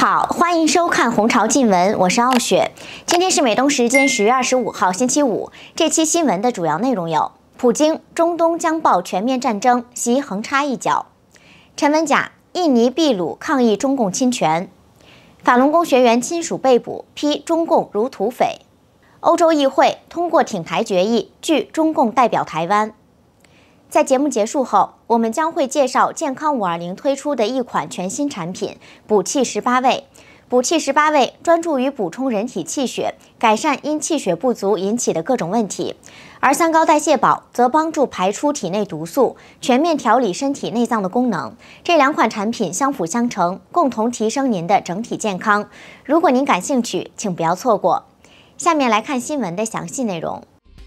好，欢迎收看《红潮近闻》，我是傲雪。今天是美东时间10月25号，星期五。这期新闻的主要内容有：普京，中东将爆全面战争，习横插一脚；陈文甲，印尼秘鲁抗议中共侵权；法轮功学员亲属被捕，批中共如土匪；欧洲议会通过挺台决议，拒中共代表台湾。在节目结束后，我们将会介绍健康520推出的一款全新产品——补气18味。补气18味专注于补充人体气血，改善因气血不足引起的各种问题；而三高代谢宝则帮助排出体内毒素，全面调理身体内脏的功能。这两款产品相辅相成，共同提升您的整体健康。如果您感兴趣，请不要错过。下面来看新闻的详细内容。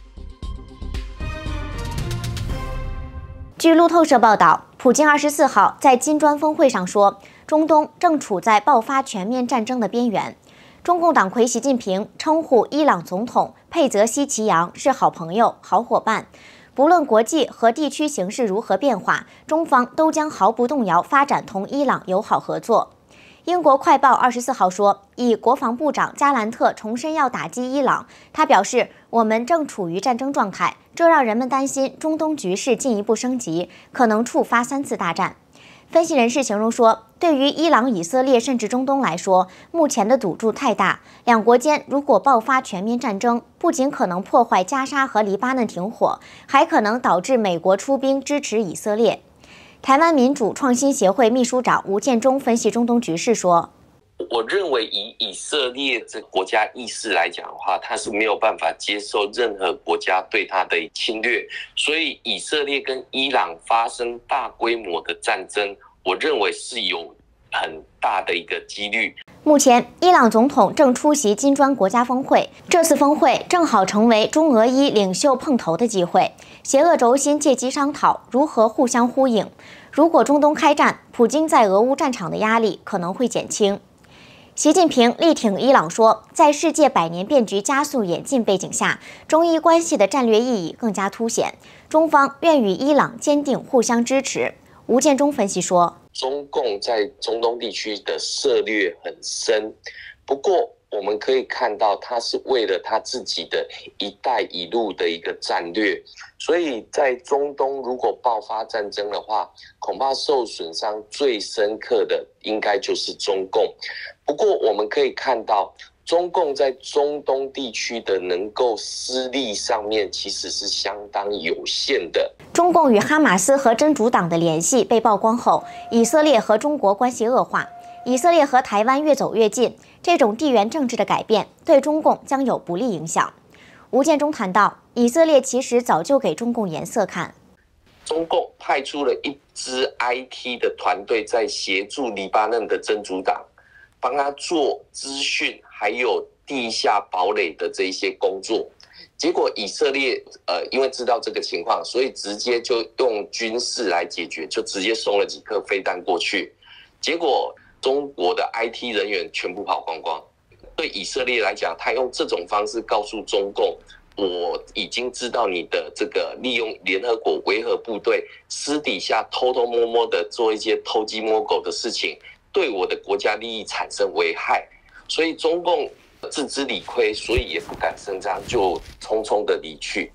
据路透社报道，普京24号在金砖峰会上说，中东正处在爆发全面战争的边缘。中共党魁习近平称呼伊朗总统佩泽西奇扬是好朋友、好伙伴，不论国际和地区形势如何变化，中方都将毫不动摇发展同伊朗友好合作。英国快报24号说，以国防部长加兰特重申要打击伊朗。他表示，我们正处于战争状态，这让人们担心中东局势进一步升级，可能触发3次大战。分析人士形容说，对于伊朗、以色列甚至中东来说，目前的赌注太大，两国间如果爆发全面战争，不仅可能破坏加沙和黎巴嫩停火，还可能导致美国出兵支持以色列。台湾民主创新协会秘书长吴建中分析中东局势说， 我认为以色列这国家意识来讲的话，他是没有办法接受任何国家对他的侵略，所以以色列跟伊朗发生大规模的战争，我认为是有很大的一个几率。 目前，伊朗总统正出席金砖国家峰会，这次峰会正好成为中俄伊领袖碰头的机会，邪恶轴心借机商讨如何互相呼应。如果中东开战，普京在俄乌战场的压力可能会减轻。习近平力挺伊朗说，在世界百年变局加速演进背景下，中伊关系的战略意义更加凸显，中方愿与伊朗坚定互相支持。吴建中分析说， 中共在中东地区的涉略很深，不过我们可以看到，他是为了他自己的一带一路的一个战略，所以在中东如果爆发战争的话，恐怕受损伤最深刻的应该就是中共。不过我们可以看到，中共在中东地区的能够施力上面其实是相当有限的。 中共与哈马斯和真主党的联系被曝光后，以色列和中国关系恶化，以色列和台湾越走越近，这种地缘政治的改变对中共将有不利影响。吴建中谈到，以色列其实早就给中共颜色看。 中共派出了一支 IT 的团队在协助黎巴嫩的真主党，帮他做资讯还有地下堡垒的这一些工作。结果以色列因为知道这个情况，所以直接就用军事来解决，就直接送了几颗飞弹过去。结果中国的 IT 人员全部跑光光。对以色列来讲，他用这种方式告诉中共，我已经知道你的这个利用联合国维和部队私底下偷偷摸摸的做一些偷鸡摸狗的事情，对我的国家利益产生危害，所以中共自知理亏，所以也不敢声张，就匆匆的离去。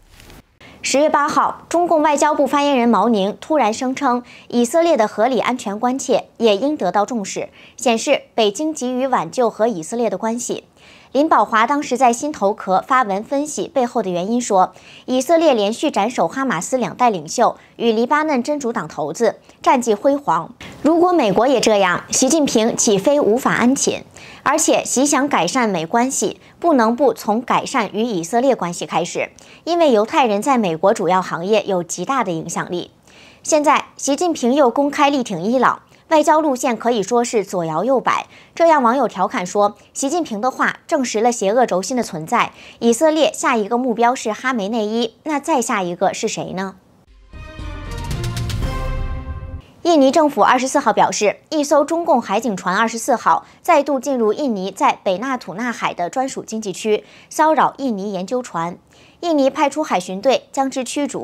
10月8号，中共外交部发言人毛宁突然声称，以色列的合理安全关切也应得到重视，显示北京急于挽救和以色列的关系。林保华当时在新头壳发文分析背后的原因说，以色列连续斩首哈马斯2代领袖与黎巴嫩真主党头子，战绩辉煌。如果美国也这样，习近平岂非无法安寝？而且习想改善美关系，不能不从改善与以色列关系开始，因为犹太人在美国主要行业有极大的影响力。现在习近平又公开力挺伊朗，外交路线可以说是左摇右摆，这让网友调侃说，习近平的话证实了邪恶轴心的存在。以色列下一个目标是哈梅内伊，那再下一个是谁呢？印尼政府24号表示，一艘中共海警船24号再度进入印尼在北纳土纳海的专属经济区，骚扰印尼研究船。印尼派出海巡队将之驱逐。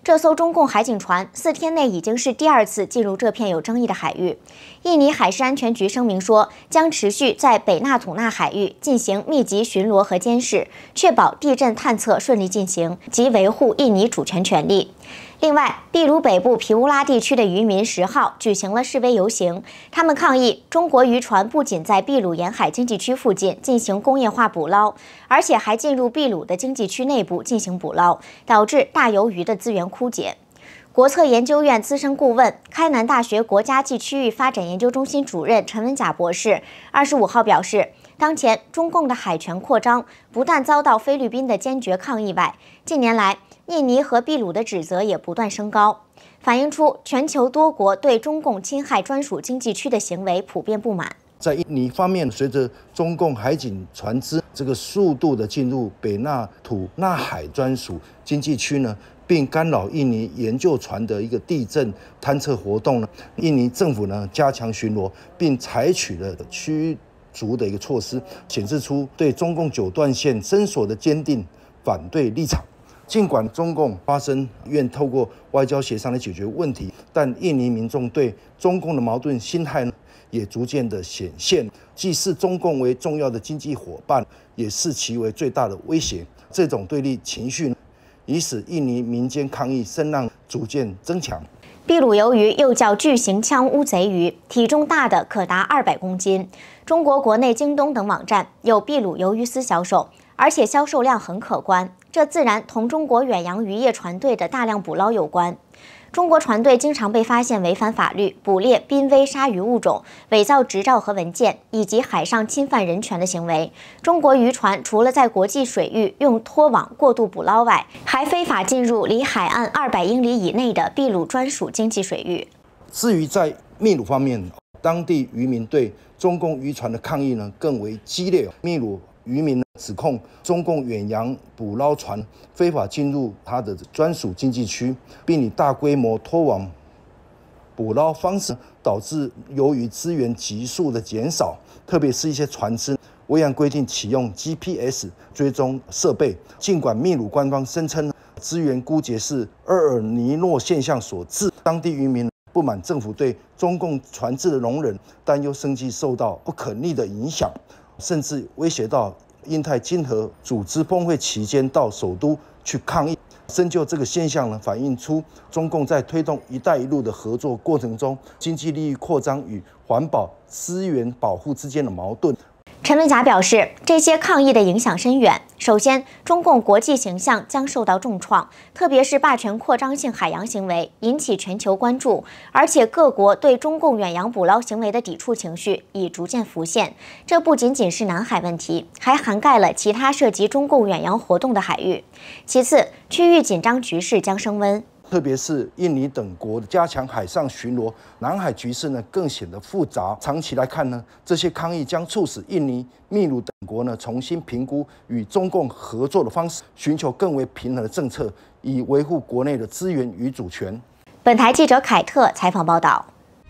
这艘中共海警船4天内已经是第2次进入这片有争议的海域。印尼海事安全局声明说，将持续在北纳土纳海域进行密集巡逻和监视，确保地震探测顺利进行及维护印尼主权权利。另外，秘鲁北部皮乌拉地区的渔民10号举行了示威游行，他们抗议中国渔船不仅在秘鲁沿海经济区附近进行工业化捕捞，而且还进入秘鲁的经济区内部进行捕捞，导致大鱿鱼的资源枯竭。国策研究院资深顾问、开南大学国家暨区域发展研究中心主任陈文甲博士25号表示，当前中共的海权扩张不但遭到菲律宾的坚决抗议外，近年来印尼和秘鲁的指责也不断升高，反映出全球多国对中共侵害专属经济区的行为普遍不满。 在印尼方面，随着中共海警船只这个速度的进入北纳土纳海专属经济区呢，并干扰印尼研究船的一个地震探测活动呢，印尼政府呢加强巡逻，并采取了驱逐的一个措施，显示出对中共9段线伸索的坚定反对立场。尽管中共发声愿透过外交协商来解决问题，但印尼民众对中共的矛盾心态也逐渐的显现，既视中共为重要的经济伙伴，也视其为最大的威胁。这种对立情绪已使印尼民间抗议声浪逐渐增强。 秘鲁鱿鱼又叫巨型枪乌贼鱼，体重大的可达200公斤。中国国内京东等网站有秘鲁鱿鱼丝销售，而且销售量很可观。这自然同中国远洋渔业船队的大量捕捞有关。中国船队经常被发现违反法律、捕猎濒危鲨鱼物种、伪造执照和文件，以及海上侵犯人权的行为。中国渔船除了在国际水域用拖网过度捕捞外，还非法进入离海岸200英里以内的秘鲁专属经济水域。 至于在秘鲁方面，当地渔民对中共渔船的抗议呢更为激烈。秘鲁渔民指控中共远洋捕捞船非法进入他的专属经济区，并以大规模拖网捕捞方式，导致由于资源急速的减少，特别是一些船只未按规定启用 GPS 追踪设备。尽管秘鲁官方声称资源枯竭是厄尔尼诺现象所致，当地渔民不满政府对中共船只的容忍，担忧生计受到不可逆的影响，甚至威胁到印太经合组织峰会期间到首都去抗议。深究这个现象呢，反映出中共在推动“一带一路”的合作过程中，经济利益扩张与环保资源保护之间的矛盾。 陈文甲表示，这些抗议的影响深远。首先，中共国际形象将受到重创，特别是霸权扩张性海洋行为引起全球关注，而且各国对中共远洋捕捞行为的抵触情绪已逐渐浮现。这不仅仅是南海问题，还涵盖了其他涉及中共远洋活动的海域。其次，区域紧张局势将升温。 特别是印尼等国加强海上巡逻，南海局势呢更显得复杂。长期来看呢，这些抗议将促使印尼、秘鲁等国呢重新评估与中共合作的方式，寻求更为平衡的政策，以维护国内的资源与主权。 本台记者凯特采访报道。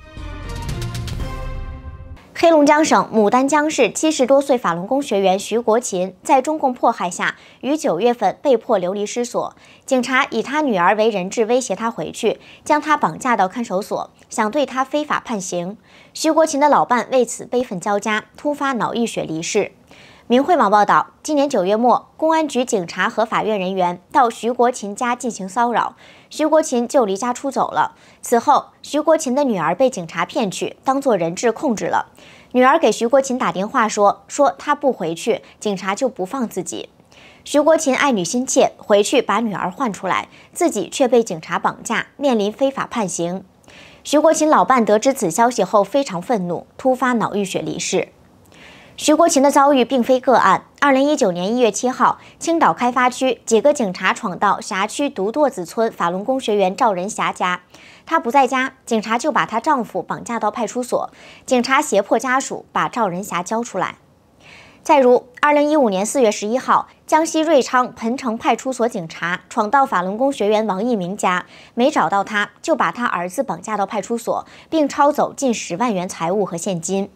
黑龙江省牡丹江市70多岁法轮功学员徐国勤，在中共迫害下，于9月份被迫流离失所。警察以他女儿为人质威胁他回去，将他绑架到看守所，想对他非法判刑。徐国勤的老伴为此悲愤交加，突发脑溢血离世。明慧网报道，今年9月末，公安局警察和法院人员到徐国勤家进行骚扰，徐国勤就离家出走了。此后，徐国勤的女儿被警察骗去，当作人质控制了。女儿给徐国勤打电话说她不回去，警察就不放自己。徐国勤爱女心切，回去把女儿换出来，自己却被警察绑架，面临非法判刑。徐国勤老伴得知此消息后非常愤怒，突发脑溢血离世。徐国勤的遭遇并非个案。2019年1月7号，青岛开发区几个警察闯到辖区独垛子村法轮功学员赵仁霞家，她不在家，警察就把她丈夫绑架到派出所，警察胁迫家属把赵仁霞交出来。再如，2015年4月11号，江西瑞昌彭城派出所警察闯到法轮功学员王一鸣家，没找到他，就把他儿子绑架到派出所，并抄走近10万元财物和现金。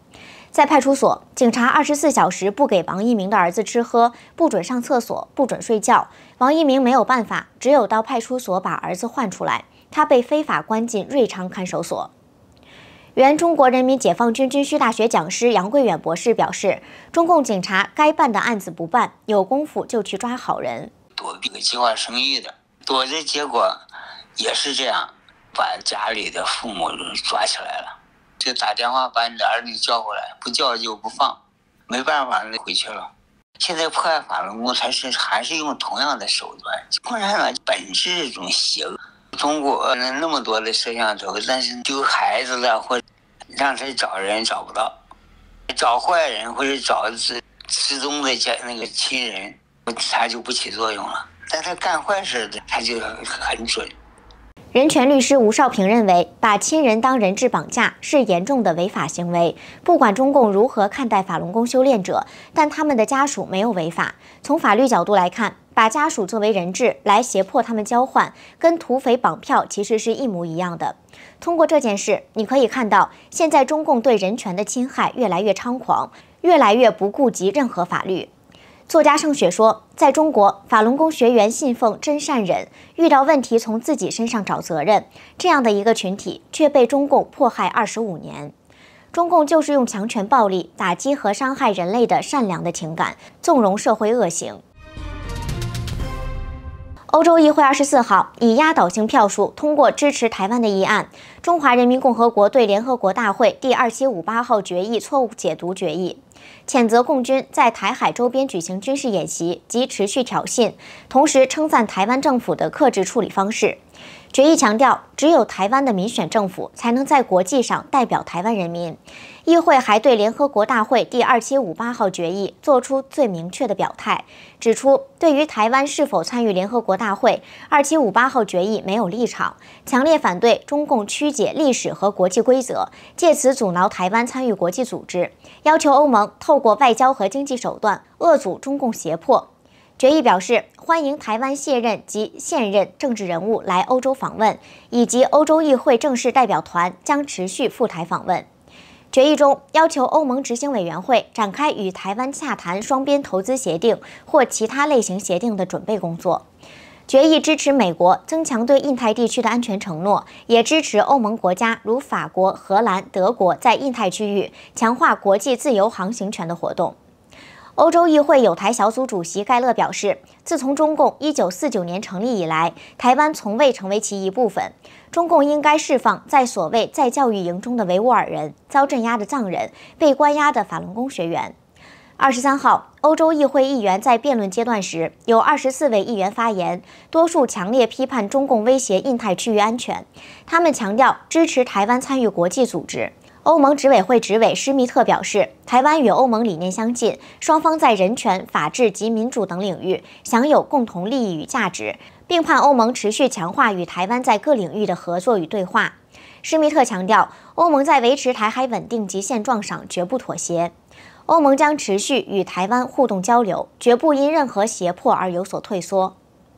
在派出所，警察24小时不给王一鸣的儿子吃喝，不准上厕所，不准睡觉。王一鸣没有办法，只有到派出所把儿子换出来。他被非法关进瑞昌看守所。原中国人民解放军军需大学讲师杨贵远博士表示，中共警察该办的案子不办，有功夫就去抓好人。 躲避计划生育的，躲的结果也是这样，把家里的父母抓起来了，就打电话把你的儿女叫回来，不叫就不放，没办法回去了。现在迫害法轮功还是用同样的手段，共产党本质这种邪恶。中国那么多的摄像头，但是丢孩子了或让他找人找不到，找坏人或者找失踪的那个亲人，他就不起作用了。但他干坏事的，他就很准。 人权律师吴少平认为，把亲人当人质绑架是严重的违法行为。不管中共如何看待法轮功修炼者，但他们的家属没有违法。从法律角度来看，把家属作为人质来胁迫他们交换，跟土匪绑票其实是一模一样的。通过这件事，你可以看到，现在中共对人权的侵害越来越猖狂，越来越不顾及任何法律。作家盛雪说，在中国，法轮功学员信奉真善忍，遇到问题从自己身上找责任，这样的一个群体却被中共迫害25年。中共就是用强权暴力打击和伤害人类的善良的情感，纵容社会恶行。欧洲议会24号以压倒性票数通过支持台湾的议案，中华人民共和国对联合国大会第2758号决议错误解读决议，谴责共军在台海周边举行军事演习及持续挑衅，同时称赞台湾政府的克制处理方式。决议强调，只有台湾的民选政府才能在国际上代表台湾人民。议会还对联合国大会第2758号决议作出最明确的表态，指出对于台湾是否参与联合国大会，2758号决议没有立场，强烈反对中共曲解历史和国际规则，借此阻挠台湾参与国际组织，要求欧盟透过外交和经济手段遏阻中共胁迫。决议表示，欢迎台湾卸任及现任政治人物来欧洲访问，以及欧洲议会正式代表团将持续赴台访问。决议中要求欧盟执行委员会展开与台湾洽谈双边投资协定或其他类型协定的准备工作。决议支持美国增强对印太地区的安全承诺，也支持欧盟国家如法国、荷兰、德国在印太区域强化国际自由航行权的活动。欧洲议会友台小组主席盖勒表示，自从中共1949年成立以来，台湾从未成为其一部分。中共应该释放在所谓在教育营中的维吾尔人、遭镇压的藏人、被关押的法轮功学员。23号，欧洲议会议员在辩论阶段时，有24位议员发言，多数强烈批判中共威胁印太区域安全。他们强调支持台湾参与国际组织。欧盟执委会执委施密特表示，台湾与欧盟理念相近，双方在人权、法治及民主等领域享有共同利益与价值，并盼欧盟持续强化与台湾在各领域的合作与对话。施密特强调，欧盟在维持台海稳定及现状上绝不妥协，欧盟将持续与台湾互动交流，绝不因任何胁迫而有所退缩。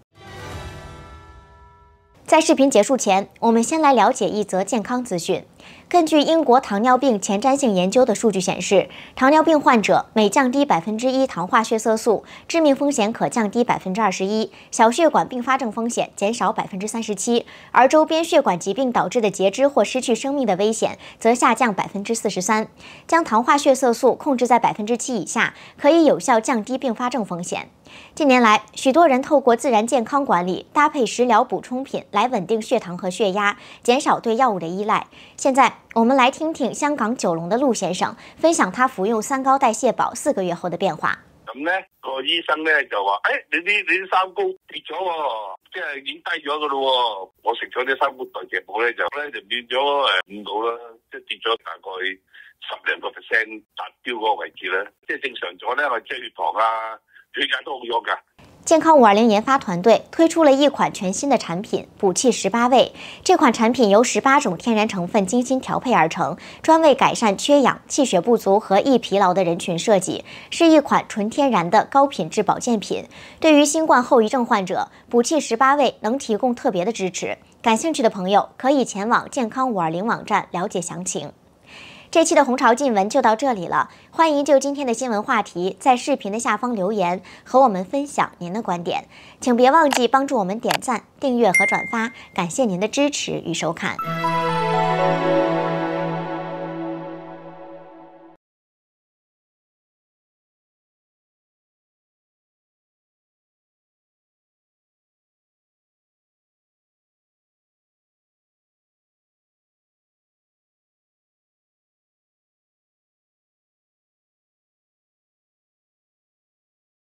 在视频结束前，我们先来了解一则健康资讯。根据英国糖尿病前瞻性研究的数据显示，糖尿病患者每降低1%糖化血色素，致命风险可降低21%，小血管并发症风险减少37%，而周边血管疾病导致的截肢或失去生命的危险则下降43%。将糖化血色素控制在7%以下，可以有效降低并发症风险。近年来，许多人透过自然健康管理，搭配食疗补充品来稳定血糖和血压，减少对药物的依赖。现在，我们来听听香港九龍的陸先生分享他服用3高代謝寶4個月後的變化。 咁咧，個醫生咧就話：，你啲3高跌咗喎，即係已經低咗噶咯喎。我食咗啲3高代謝寶咧就變咗5度啦，即係跌咗大概10%達標嗰個位置啦。即係正常咗咧，我即係血糖啊、血壓都好咗㗎。 健康520研发团队推出了一款全新的产品补气18味。这款产品由18种天然成分精心调配而成，专为改善缺氧、气血不足和易疲劳的人群设计，是一款纯天然的高品质保健品。对于新冠后遗症患者，补气18味能提供特别的支持。感兴趣的朋友可以前往健康520网站了解详情。 这期的红潮近闻就到这里了，欢迎就今天的新闻话题在视频的下方留言，和我们分享您的观点。请别忘记帮助我们点赞、订阅和转发，感谢您的支持与收看。